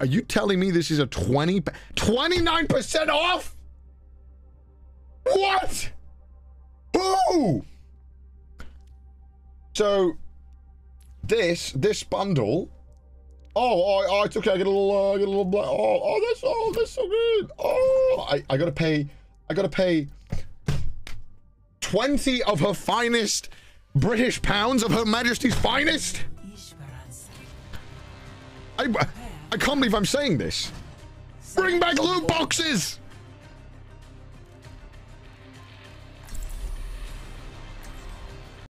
Are you telling me this is a 29% off? What? Who? So this bundle. Oh, it's okay. I get a little black. That's so good. Oh, I gotta pay 20 of her finest British pounds of Her Majesty's finest. I can't believe I'm saying this. Bring back loot boxes.